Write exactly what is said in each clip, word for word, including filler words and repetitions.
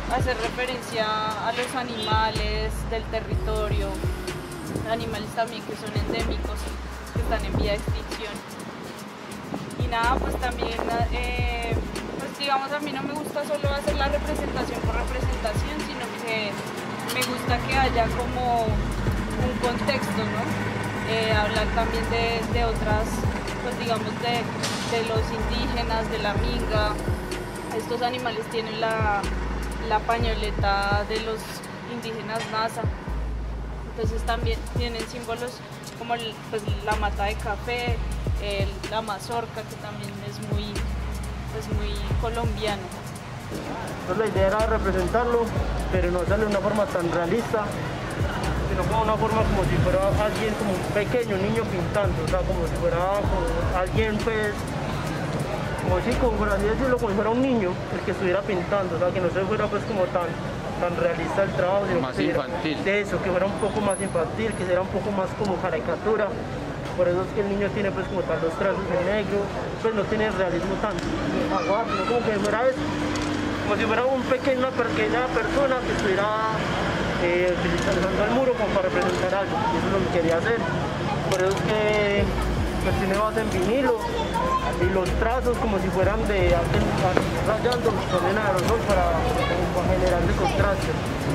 hacer referencia a los animales del territorio, animales también que son endémicos, que están en vía de extinción. Y nada, pues también, eh, pues digamos, a mí no me gusta solo hacer la representación por representación, sino que me gusta que haya como un contexto, ¿no? Eh, hablar también de, de otras, pues digamos, de, de los indígenas, de la minga. Estos animales tienen la, la pañoleta de los indígenas Nasa, entonces también tienen símbolos como el, pues, la mata de café, el, la mazorca, que también es muy, pues, muy colombiano. Entonces la idea era representarlo, pero no hacerlo de una forma tan realista, sino como una forma como si fuera alguien como un pequeño niño pintando, o sea, como si fuera como alguien, pues, como si, como por así decirlo, como si fuera un niño el que estuviera pintando, o sea, que no se fuera pues como tan, tan realista el trabajo, sino más que infantil. De eso, que fuera un poco más infantil, que fuera un poco más como caricatura. Por eso es que el niño tiene pues como tal los trazos en negro, pues no tiene realismo tan aguado, sino como que fuera eso, como si fuera un pequeño, una pequeña persona que estuviera eh, utilizando el muro como para representar algo, y eso es lo que quería hacer. Por eso es que pues, tiene base en vinilo, y los trazos como si fueran de alguien rayando con el aerosol para, para generar de contraste.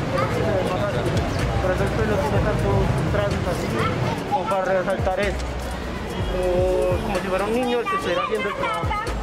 Por eso el pelo tiene tantos trazos así, como para resaltar esto. O como si fuera un niño el que estuviera haciendo el trabajo.